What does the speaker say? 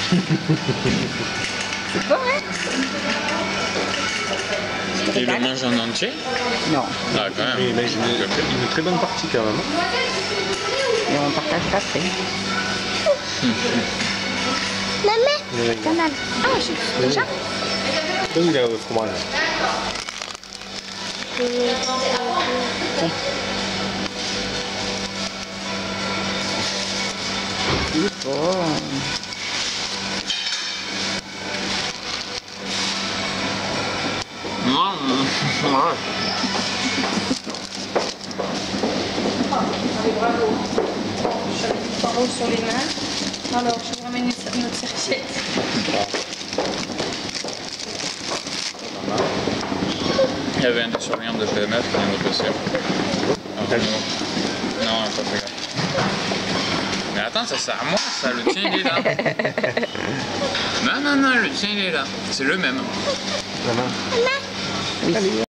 C'est bon, hein? Il le mange en entier? Non. Ah, quand même. Il mange une très bonne partie quand même. Et on partage pas après. Maman, canal. Ah, j'ai déjà. Donc il a le fromage. Il faut. Allez, bravo. J'avais du poireau sur les mains. Alors, je vous ramène notre serviette. Il y avait un des surveillants de GMF qui vient de passer. Non, pas fait gaffe. Mais attends, ça sert à moi, ça, le tien il est là. Non, le tien il est là. C'est le même. Maman. Oui. Allez,